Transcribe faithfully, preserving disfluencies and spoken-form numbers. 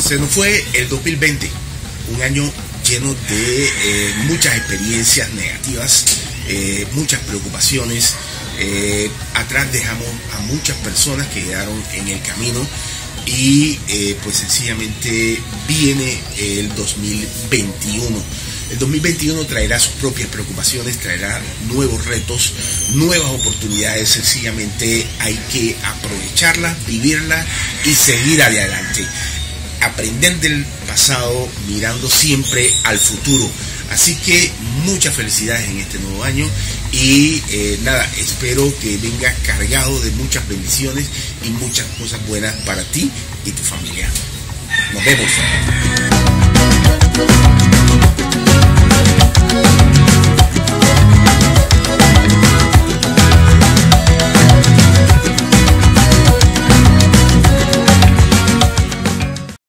Se nos fue el dos mil veinte, un año lleno de eh, muchas experiencias negativas, eh, muchas preocupaciones. Eh, atrás dejamos a muchas personas que quedaron en el camino y eh, pues sencillamente viene el dos mil veintiuno. El dos mil veintiuno traerá sus propias preocupaciones, traerá nuevos retos, nuevas oportunidades. Sencillamente hay que aprovecharlas, vivirlas y seguir hacia adelante. Aprender del pasado mirando siempre al futuro. Así que muchas felicidades en este nuevo año y eh, nada, espero que venga cargado de muchas bendiciones y muchas cosas buenas para ti y tu familia. Nos vemos.